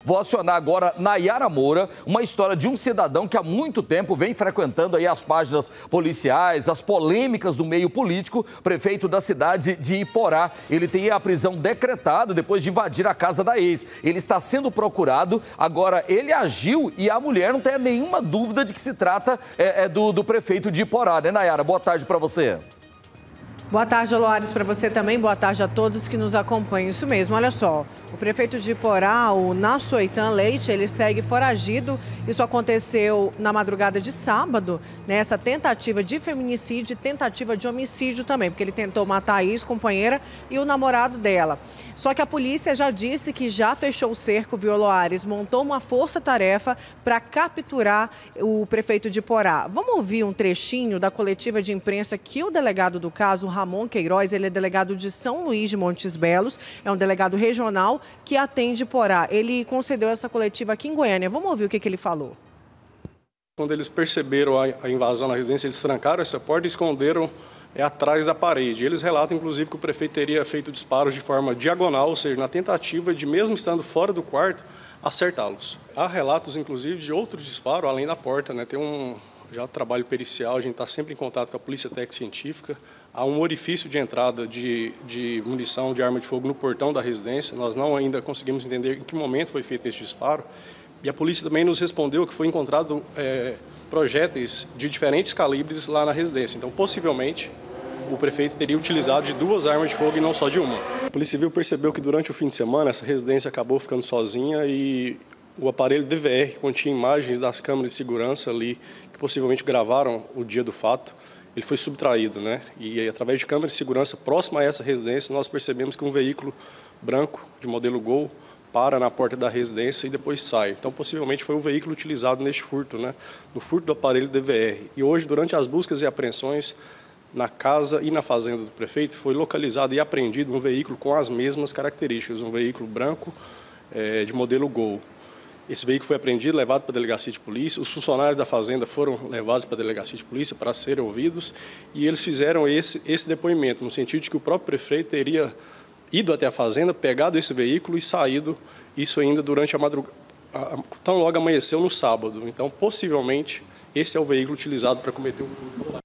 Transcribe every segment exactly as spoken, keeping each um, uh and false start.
Vou acionar agora Nayara Moura, uma história de um cidadão que há muito tempo vem frequentando aí as páginas policiais, as polêmicas do meio político, prefeito da cidade de Iporá. Ele tem a prisão decretada depois de invadir a casa da ex. Ele está sendo procurado, agora ele agiu e a mulher não tem nenhuma dúvida de que se trata é, é do, do prefeito de Iporá, né, Nayara? Boa tarde para você. Boa tarde, Loares, para você também. Boa tarde a todos que nos acompanham. Isso mesmo, olha só. O prefeito de Iporá, o Nassoitan Leite, ele segue foragido. Isso aconteceu na madrugada de sábado, nessa tentativa de feminicídio e tentativa de homicídio também, porque ele tentou matar a ex-companheira e o namorado dela. Só que a polícia já disse que já fechou o cerco, viu, Loares? Montou uma força-tarefa para capturar o prefeito de Iporá. Vamos ouvir um trechinho da coletiva de imprensa que o delegado do caso, Ramon Queiroz, ele é delegado de São Luís de Montes Belos, é um delegado regional que atende Iporá. Ele concedeu essa coletiva aqui em Goiânia. Vamos ouvir o que, que ele falou. Quando eles perceberam a, a invasão na residência, eles trancaram essa porta e esconderam é, atrás da parede. Eles relatam, inclusive, que o prefeito teria feito disparos de forma diagonal, ou seja, na tentativa de, mesmo estando fora do quarto, acertá-los. Há relatos, inclusive, de outros disparos além da porta, né? Tem um já trabalho pericial, a gente está sempre em contato com a Polícia Técnica Científica. Há um orifício de entrada de, de munição de arma de fogo no portão da residência. Nós não ainda conseguimos entender em que momento foi feito esse disparo. E a polícia também nos respondeu que foi encontrado é, projéteis de diferentes calibres lá na residência. Então, possivelmente, o prefeito teria utilizado de duas armas de fogo e não só de uma. A Polícia Civil percebeu que durante o fim de semana essa residência acabou ficando sozinha e o aparelho D V R, que continha imagens das câmeras de segurança ali, que possivelmente gravaram o dia do fato, ele foi subtraído, né? E através de câmeras de segurança próxima a essa residência, nós percebemos que um veículo branco de modelo Gol para na porta da residência e depois sai. Então, possivelmente foi o veículo utilizado neste furto, né? No furto do aparelho D V R. E hoje, durante as buscas e apreensões na casa e na fazenda do prefeito, foi localizado e apreendido um veículo com as mesmas características, um veículo branco é, de modelo Gol. Esse veículo foi apreendido, levado para a delegacia de polícia. Os funcionários da fazenda foram levados para a delegacia de polícia para serem ouvidos e eles fizeram esse, esse depoimento, no sentido de que o próprio prefeito teria ido até a fazenda, pegado esse veículo e saído, isso ainda durante a madrugada, tão logo amanheceu no sábado. Então, possivelmente, esse é o veículo utilizado para cometer o furto.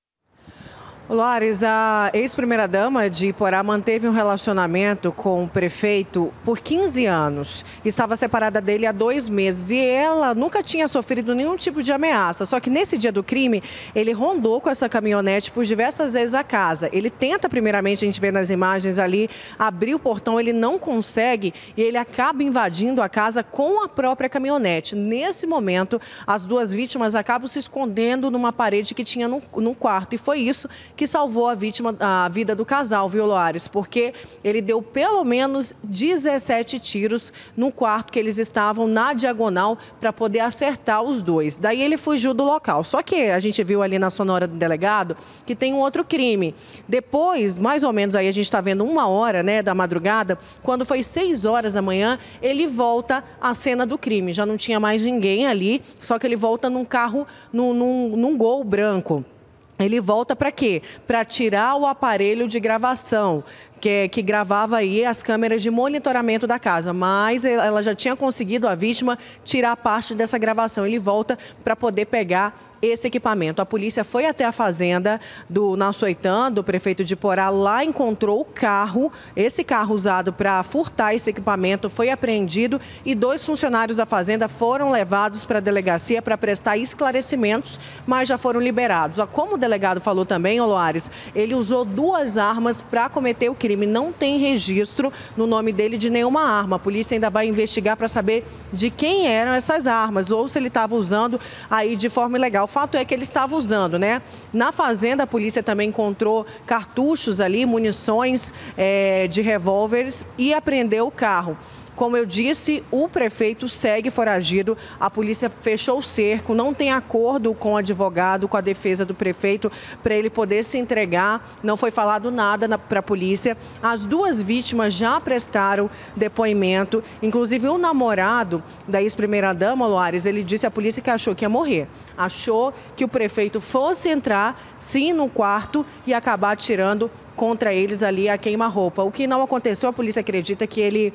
Loares, a ex-primeira-dama de Iporá manteve um relacionamento com o prefeito por quinze anos. Estava separada dele há dois meses e ela nunca tinha sofrido nenhum tipo de ameaça. Só que nesse dia do crime, ele rondou com essa caminhonete por diversas vezes a casa. Ele tenta, primeiramente, a gente vê nas imagens ali, abrir o portão, ele não consegue e ele acaba invadindo a casa com a própria caminhonete. Nesse momento, as duas vítimas acabam se escondendo numa parede que tinha no, no quarto. E foi isso que que salvou a vítima, a vida do casal, viu, Loares? Porque ele deu pelo menos dezessete tiros no quarto que eles estavam na diagonal para poder acertar os dois. Daí ele fugiu do local. Só que a gente viu ali na sonora do delegado que tem um outro crime. Depois, mais ou menos aí a gente está vendo uma hora, né, da madrugada, quando foi seis horas da manhã, ele volta à cena do crime. Já não tinha mais ninguém ali, só que ele volta num carro, num, num, num Gol branco. Ele volta para quê? Para tirar o aparelho de gravação, que, que gravava aí as câmeras de monitoramento da casa, mas ela já tinha conseguido, a vítima, tirar parte dessa gravação. Ele volta para poder pegar esse equipamento. A polícia foi até a fazenda do Nassoitan, do prefeito de Iporá, lá encontrou o carro, esse carro usado para furtar esse equipamento foi apreendido e dois funcionários da fazenda foram levados para a delegacia para prestar esclarecimentos, mas já foram liberados. Como o delegado falou também, Loares, ele usou duas armas para cometer o crime. Não tem registro no nome dele de nenhuma arma. A polícia ainda vai investigar para saber de quem eram essas armas ou se ele estava usando aí de forma ilegal. O fato é que ele estava usando, né? Na fazenda, a polícia também encontrou cartuchos ali, munições é, de revólveres e apreendeu o carro. Como eu disse, o prefeito segue foragido, a polícia fechou o cerco, não tem acordo com o advogado, com a defesa do prefeito, para ele poder se entregar, não foi falado nada para a polícia. As duas vítimas já prestaram depoimento, inclusive o namorado da ex-primeira-dama, Loares, ele disse à polícia que achou que ia morrer. Achou que o prefeito fosse entrar, sim, no quarto e acabar atirando contra eles ali a queima-roupa. O que não aconteceu, a polícia acredita que ele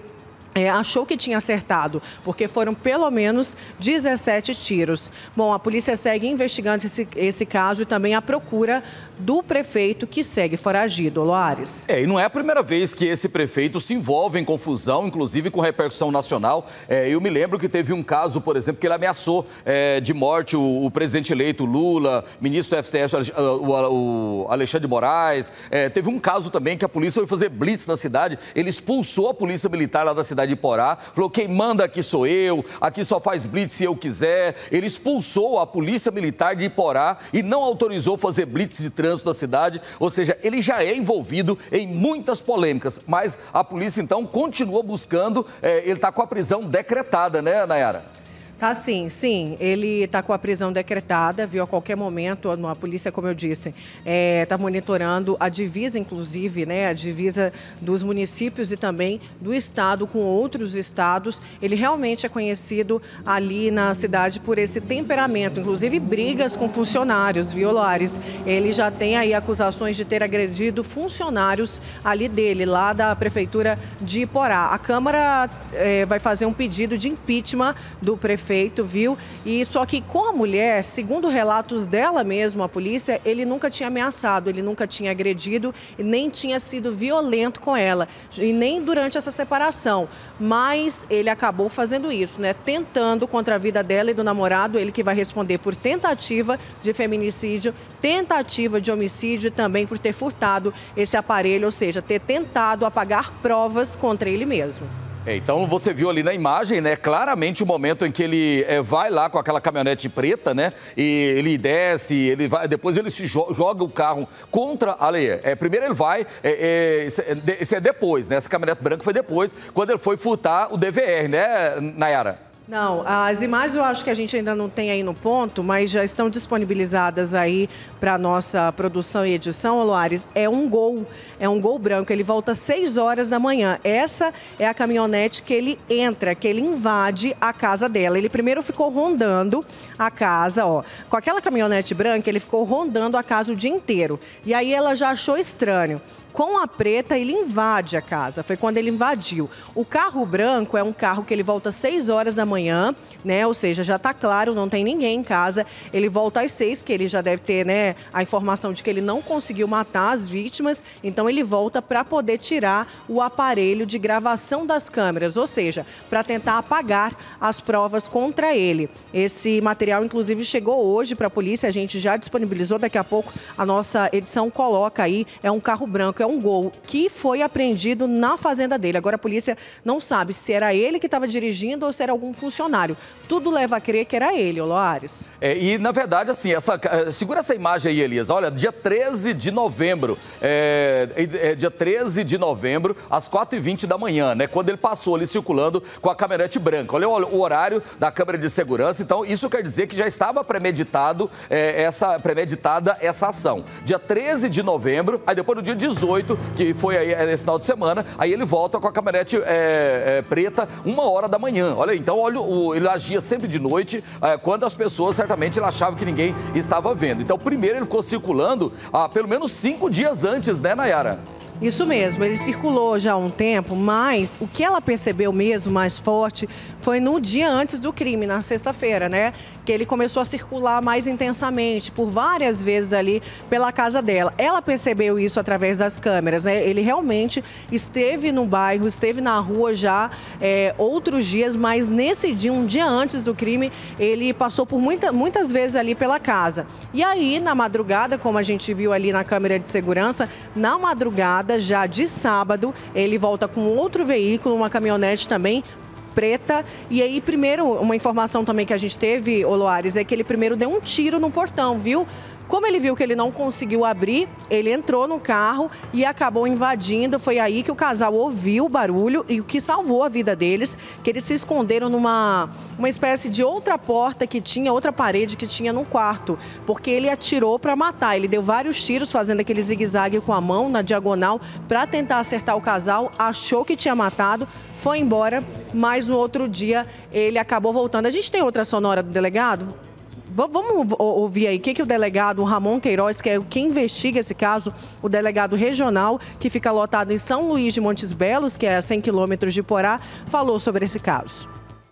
É, achou que tinha acertado, porque foram pelo menos dezessete tiros. Bom, a polícia segue investigando esse, esse caso e também a procura do prefeito que segue foragido, Loares. É, e não é a primeira vez que esse prefeito se envolve em confusão, inclusive com repercussão nacional. É, eu me lembro que teve um caso, por exemplo, que ele ameaçou é, de morte o, o presidente eleito Lula, ministro do F T F, o, o Alexandre de Moraes. É, teve um caso também que a polícia foi fazer blitz na cidade, ele expulsou a polícia militar lá da cidade de Iporá, falou: quem manda aqui sou eu, aqui só faz blitz se eu quiser. Ele expulsou a polícia militar de Iporá e não autorizou fazer blitz de trânsito na cidade, ou seja, ele já é envolvido em muitas polêmicas, mas a polícia então continua buscando, é, ele está com a prisão decretada, né, Nayara? Tá sim, sim. Ele está com a prisão decretada, viu, a qualquer momento. A polícia, como eu disse, está monitorando a divisa, inclusive, né, a divisa dos municípios e também do estado com outros estados. Ele realmente é conhecido ali na cidade por esse temperamento, inclusive brigas com funcionários, viu, Loares? Ele já tem aí acusações de ter agredido funcionários ali dele, lá da prefeitura de Iporá. A Câmara é, vai fazer um pedido de impeachment do prefeito. Feito, viu? E só que com a mulher, segundo relatos dela mesma, a polícia, ele nunca tinha ameaçado, ele nunca tinha agredido e nem tinha sido violento com ela, e nem durante essa separação. Mas ele acabou fazendo isso, né? Tentando contra a vida dela e do namorado, ele que vai responder por tentativa de feminicídio, tentativa de homicídio e também por ter furtado esse aparelho, ou seja, ter tentado apagar provas contra ele mesmo. É, então você viu ali na imagem, né, claramente o momento em que ele é, vai lá com aquela caminhonete preta, né, e ele desce, ele vai, depois ele se jo joga o carro contra a lei. É, primeiro ele vai, é, é, esse é depois, né, essa caminhonete branca foi depois, quando ele foi furtar o D V R, né, Nayara? Não, as imagens eu acho que a gente ainda não tem aí no ponto, mas já estão disponibilizadas aí para nossa produção e edição, Loares. É um Gol, é um Gol branco, ele volta às seis horas da manhã. Essa é a caminhonete que ele entra, que ele invade a casa dela. Ele primeiro ficou rondando a casa, ó. Com aquela caminhonete branca, ele ficou rondando a casa o dia inteiro. E aí ela já achou estranho. Com a preta, ele invade a casa. Foi quando ele invadiu. O carro branco é um carro que ele volta às seis horas da manhã, né? Ou seja, já tá claro, não tem ninguém em casa. Ele volta às seis, que ele já deve ter, né, a informação de que ele não conseguiu matar as vítimas. Então, ele volta para poder tirar o aparelho de gravação das câmeras, ou seja, para tentar apagar as provas contra ele. Esse material, inclusive, chegou hoje para a polícia. A gente já disponibilizou. Daqui a pouco, a nossa edição coloca aí. É um carro branco, é um Gol que foi apreendido na fazenda dele. Agora a polícia não sabe se era ele que estava dirigindo ou se era algum funcionário. Tudo leva a crer que era ele, Loares. É, e na verdade, assim, essa, segura essa imagem aí, Elias. Olha, dia treze de novembro, é, é, dia treze de novembro, às quatro e vinte da manhã, né? Quando ele passou ali circulando com a caminhonete branca. Olha o, o horário da câmera de segurança. Então, isso quer dizer que já estava premeditado, é, essa, premeditada essa ação. Dia treze de novembro, aí depois no dia dezoito, que foi aí esse final de semana, aí ele volta com a caminhonete é, é, preta uma hora da manhã. Olha, então olha, o, ele agia sempre de noite, é, quando as pessoas certamente ele achava que ninguém estava vendo. Então, primeiro ele ficou circulando há pelo menos cinco dias antes, né, Nayara? Isso mesmo, ele circulou já há um tempo, mas o que ela percebeu mesmo mais forte foi no dia antes do crime, na sexta-feira, né? Que ele começou a circular mais intensamente, por várias vezes ali pela casa dela. Ela percebeu isso através das câmeras, né? Ele realmente esteve no bairro, esteve na rua já é, outros dias, mas nesse dia, um dia antes do crime, ele passou por muita, muitas vezes ali pela casa. E aí, na madrugada, como a gente viu ali na câmera de segurança, na madrugada, já de sábado, ele volta com outro veículo, uma caminhonete também preta. E aí, primeiro, uma informação também que a gente teve, Loares, é que ele primeiro deu um tiro no portão, viu? Como ele viu que ele não conseguiu abrir, ele entrou no carro e acabou invadindo. Foi aí que o casal ouviu o barulho e o que salvou a vida deles, que eles se esconderam numa uma espécie de outra porta que tinha, outra parede que tinha no quarto, porque ele atirou para matar. Ele deu vários tiros fazendo aquele zigue-zague com a mão na diagonal para tentar acertar o casal, achou que tinha matado, foi embora, mas no outro dia ele acabou voltando. A gente tem outra sonora do delegado? Vamos ouvir aí o que, que o delegado Ramon Queiroz, que é quem investiga esse caso, o delegado regional, que fica lotado em São Luís de Montes Belos, que é a cem quilômetros de Iporá, falou sobre esse caso.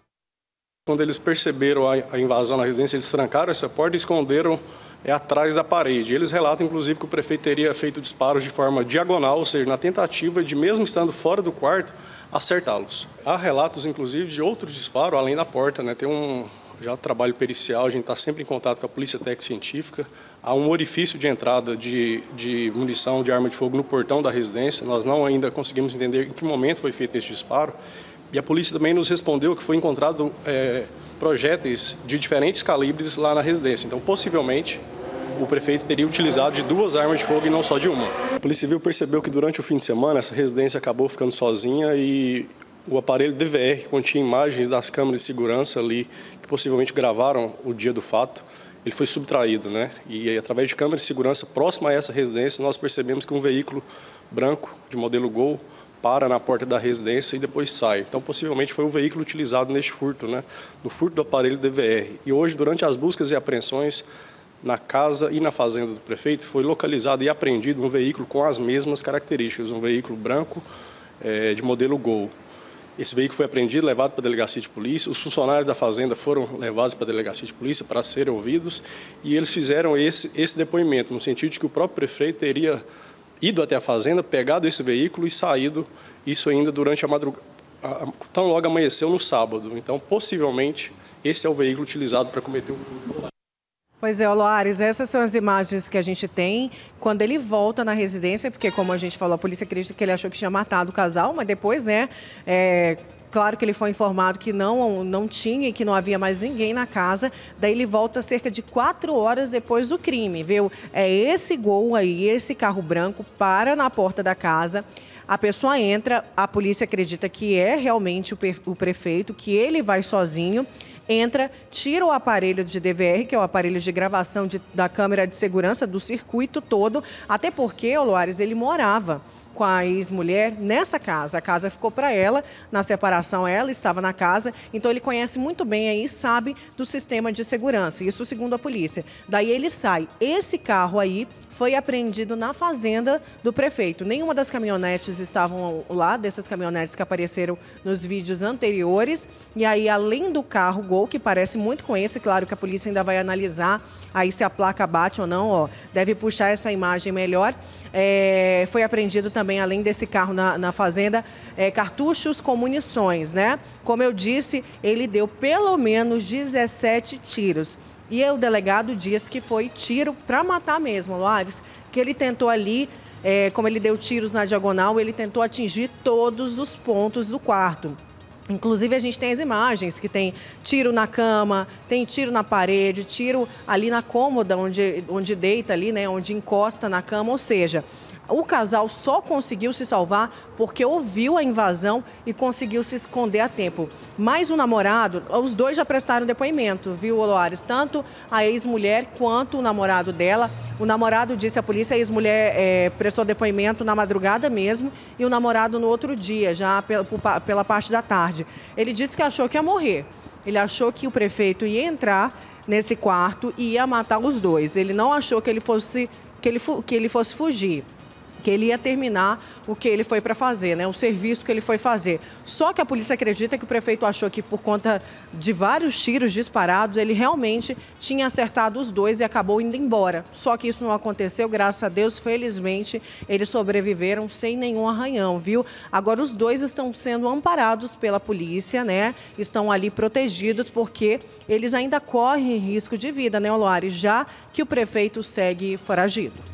Quando eles perceberam a invasão na residência, eles trancaram essa porta e esconderam é, atrás da parede. Eles relatam, inclusive, que o prefeito teria feito disparos de forma diagonal, ou seja, na tentativa de, mesmo estando fora do quarto, acertá-los. Há relatos, inclusive, de outros disparos além da porta, né? Tem um já trabalho pericial, a gente está sempre em contato com a Polícia Técnica Científica. Há um orifício de entrada de, de munição de arma de fogo no portão da residência. Nós não ainda conseguimos entender em que momento foi feito esse disparo. E a polícia também nos respondeu que foi encontrado é, projéteis de diferentes calibres lá na residência. Então, possivelmente, o prefeito teria utilizado de duas armas de fogo e não só de uma. A Polícia Civil percebeu que durante o fim de semana essa residência acabou ficando sozinha e o aparelho D V R, que continha imagens das câmeras de segurança ali, que possivelmente gravaram o dia do fato, ele foi subtraído, né? E através de câmeras de segurança próxima a essa residência, nós percebemos que um veículo branco, de modelo Gol, para na porta da residência e depois sai. Então, possivelmente foi o veículo utilizado neste furto, né? No furto do aparelho D V R. E hoje, durante as buscas e apreensões, na casa e na fazenda do prefeito, foi localizado e apreendido um veículo com as mesmas características, um veículo branco é, de modelo Gol. Esse veículo foi apreendido, levado para a delegacia de polícia. Os funcionários da fazenda foram levados para a delegacia de polícia para serem ouvidos e eles fizeram esse, esse depoimento, no sentido de que o próprio prefeito teria ido até a fazenda, pegado esse veículo e saído, isso ainda durante a madrugada, tão logo amanheceu no sábado. Então, possivelmente, esse é o veículo utilizado para cometer o furto. Pois é, Loares, essas são as imagens que a gente tem quando ele volta na residência, porque como a gente falou, a polícia acredita que ele achou que tinha matado o casal, mas depois, né, é, claro que ele foi informado que não, não tinha e que não havia mais ninguém na casa, daí ele volta cerca de quatro horas depois do crime, viu? É esse Gol aí, esse carro branco, para na porta da casa. A pessoa entra, a polícia acredita que é realmente o prefeito, que ele vai sozinho, entra, tira o aparelho de D V R, que é o aparelho de gravação de, da câmera de segurança do circuito todo, até porque, Loares, ele morava com a ex-mulher nessa casa. A casa ficou para ela, na separação ela estava na casa, então ele conhece muito bem aí, sabe do sistema de segurança, isso segundo a polícia. Daí ele sai. Esse carro aí foi apreendido na fazenda do prefeito. Nenhuma das caminhonetes estavam lá, dessas caminhonetes que apareceram nos vídeos anteriores. E aí, além do carro Gol, que parece muito com esse, claro que a polícia ainda vai analisar aí se a placa bate ou não, ó, deve puxar essa imagem melhor. É, foi apreendido também, além desse carro na, na fazenda, é, cartuchos com munições, né? Como eu disse, ele deu pelo menos dezessete tiros. E o delegado diz que foi tiro para matar mesmo, Loares, que ele tentou ali, é, como ele deu tiros na diagonal, ele tentou atingir todos os pontos do quarto. Inclusive, a gente tem as imagens que tem tiro na cama, tem tiro na parede, tiro ali na cômoda, onde, onde deita ali, né, onde encosta na cama, ou seja, o casal só conseguiu se salvar porque ouviu a invasão e conseguiu se esconder a tempo. Mas o namorado, os dois já prestaram depoimento, viu, Loares? Tanto a ex-mulher quanto o namorado dela. O namorado disse à polícia, a ex-mulher é, prestou depoimento na madrugada mesmo e o namorado no outro dia, já pela, pela parte da tarde. Ele disse que achou que ia morrer. Ele achou que o prefeito ia entrar nesse quarto e ia matar os dois. Ele não achou que ele fosse, que ele, que ele fosse fugir, que ele ia terminar o que ele foi para fazer, né? O serviço que ele foi fazer. Só que a polícia acredita que o prefeito achou que por conta de vários tiros disparados, ele realmente tinha acertado os dois e acabou indo embora. Só que isso não aconteceu, graças a Deus, felizmente, eles sobreviveram sem nenhum arranhão, viu? Agora os dois estão sendo amparados pela polícia, né? Estão ali protegidos porque eles ainda correm risco de vida, né, Loares? Já que o prefeito segue foragido.